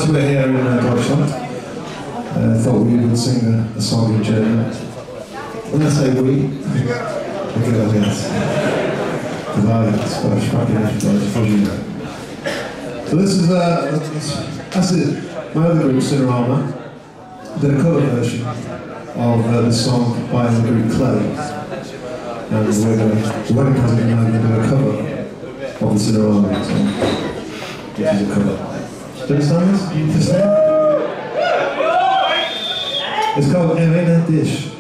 Because we're here in Deutschland, thought we would sing a song in German. When I say we, because yes, because I spoke English, as you know. So this is that's it. My other group, Cinerama, did a cover version of this song by the group Clay, and we're going to wedding present now going to do a cover of the Cinerama song, which is a cover. Do you understand this? It's called Erena Dish.